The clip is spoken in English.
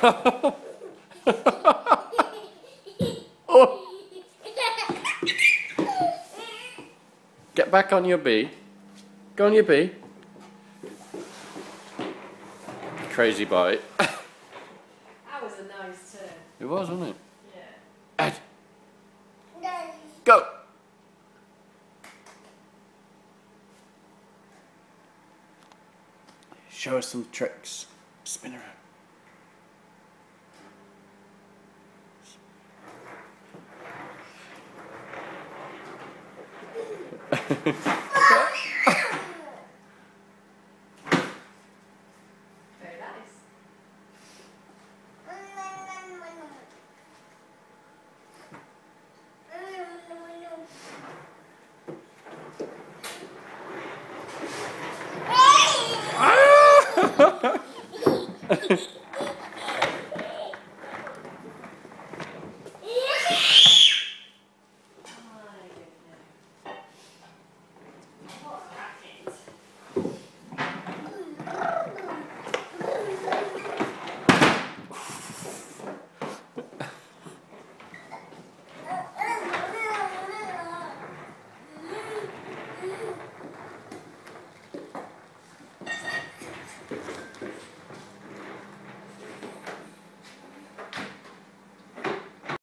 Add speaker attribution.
Speaker 1: Oh. Get back on your bee. Go on your bee. Crazy bite.
Speaker 2: That was a nice turn.
Speaker 1: It was, wasn't it?
Speaker 2: Yeah.
Speaker 1: Ed. Go. Show us some tricks. Spin around.
Speaker 2: Very nice.
Speaker 1: Ah!